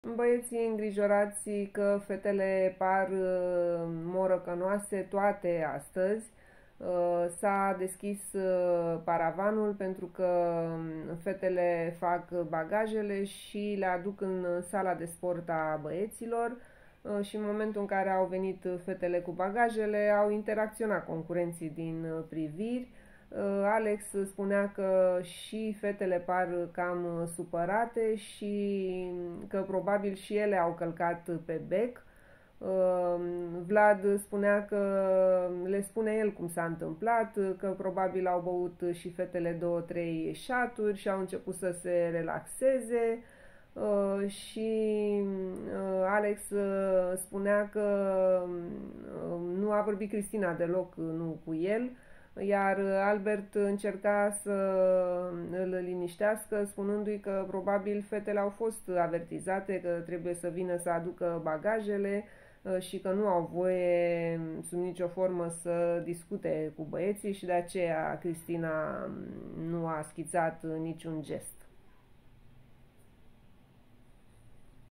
Băieții îngrijorați că fetele par morăcănoase toate astăzi. S-a deschis paravanul pentru că fetele fac bagajele și le aduc în sala de sport a băieților și în momentul în care au venit fetele cu bagajele au interacționat concurenții din priviri. Alex spunea că și fetele par cam supărate și că probabil și ele au călcat pe bec. Vlad spunea că le spune el cum s-a întâmplat, că probabil au băut și fetele 2-3 șaturi și au început să se relaxeze. Și Alex spunea că nu a vorbit Cristina deloc, nu cu el, iar Albert încerca să îl liniștească, spunându-i că probabil fetele au fost avertizate că trebuie să vină să aducă bagajele și că nu au voie sub nicio formă să discute cu băieții și de aceea Cristina nu a schițat niciun gest.